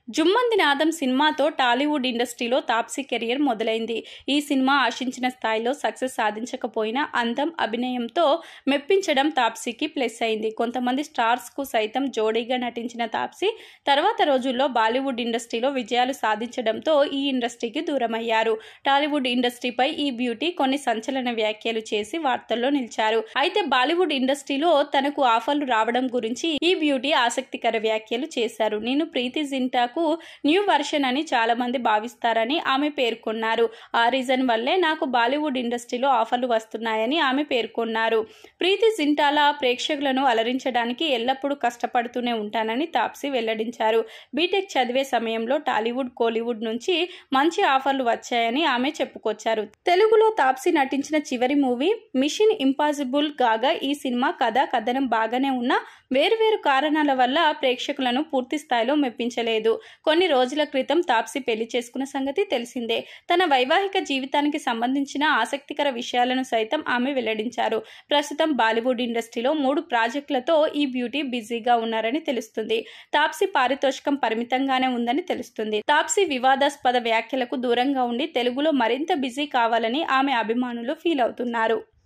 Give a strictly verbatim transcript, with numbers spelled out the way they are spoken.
జుమ్మంది నాదం సినిమాతో టాలీవుడ్ ఇండస్ట్రీలో తాప్సీ కెరియర్ మొదలైంది. ఈ సినిమా ఆశించిన స్థాయిలో సక్సెస్ సాధించకపోయినా అందం, అభినయంతో మెప్పించడం తాప్సీకి ప్లస్ అయింది. కొంతమంది స్టార్స్ కు సైతం జోడీగా నటించిన తాప్సీ తర్వాత రోజుల్లో బాలీవుడ్ ఇండస్ట్రీలో విజయాలు సాధించడంతో ఈ ఇండస్ట్రీకి దూరమయ్యారు. టాలీవుడ్ ఇండస్ట్రీపై ఈ బ్యూటీ కొన్ని సంచలన వ్యాఖ్యలు చేసి వార్తల్లో నిలిచారు. అయితే బాలీవుడ్ ఇండస్ట్రీలో తనకు ఆఫర్లు రావడం గురించి ఈ బ్యూటీ ఆసక్తికర వ్యాఖ్యలు చేశారు. నేను ప్రీతి జింటాకు న్యూ వర్షన్ అని చాలా మంది భావిస్తారని ఆమె పేర్కొన్నారు. ఆ రీజన్ వల్లే నాకు బాలీవుడ్ ఇండస్ట్రీలో ఆఫర్లు వస్తున్నాయని ఆమె పేర్కొన్నారు. ప్రీతి జింటాల ప్రేక్షకులను అలరించడానికి ఎల్లప్పుడూ కష్టపడుతూనే ఉంటానని తాప్సీ వెల్లడించారు. బీటెక్ చదివే సమయంలో టాలీవుడ్, కోలీవుడ్ నుంచి మంచి ఆఫర్లు వచ్చాయని ఆమె చెప్పుకొచ్చారు. తెలుగులో తాప్సీ నటించిన చివరి మూవీ మిషన్ ఇంపాసిబుల్ కాగా ఈ సినిమా కథ, కథనం బాగానే ఉన్నా వేరువేరు కారణాల వల్ల ప్రేక్షకులను పూర్తి స్థాయిలో మెప్పించలేదు. కొన్ని రోజుల క్రితం తాప్సీ పెళ్లి చేసుకున్న సంగతి తెలిసిందే. తన వైవాహిక జీవితానికి సంబంధించిన ఆసక్తికర విషయాలను సైతం ఆమె వెల్లడించారు. ప్రస్తుతం బాలీవుడ్ ఇండస్ట్రీలో మూడు ప్రాజెక్టులతో ఈ బ్యూటీ బిజీగా ఉన్నారని తెలుస్తుంది. తాప్సీ పారితోషికం పరిమితంగానే ఉందని తెలుస్తుంది. తాప్సీ వివాదాస్పద వ్యాఖ్యలకు దూరంగా ఉండి తెలుగులో మరింత బిజీ కావాలని ఆమె అభిమానులు ఫీల్ అవుతున్నారు.